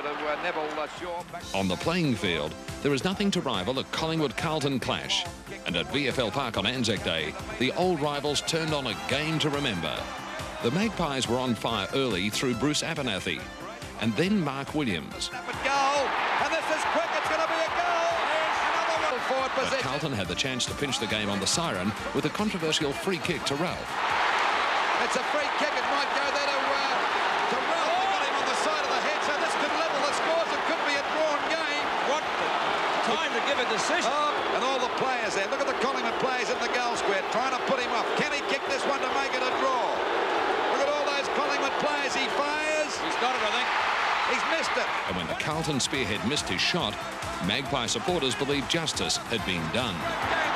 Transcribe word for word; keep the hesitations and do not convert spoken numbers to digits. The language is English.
On the playing field, there is nothing to rival a Collingwood-Carlton clash. And at V F L Park on Anzac Day, the old rivals turned on a game to remember. The Magpies were on fire early through Bruce Abernathy, and then Mark Williams. Goal, and this is quick, it's going to be a goal. Another one. Forward But Carlton had the chance to pinch the game on the siren with a controversial free kick to Ralph. It's a free kick, it might go there to, uh, to Ralph. They got him on the side of the head, so this could level the scores. It could be a drawn game. What time to give a decision. Oh, and all the players there. Look at the Collingwood players in the goal square trying to put him off. Can he kick this one to make it a draw? Look at all those Collingwood players. He fires. He's got it, I think. He's missed it. And when the Carlton spearhead missed his shot, Magpie supporters believed justice had been done.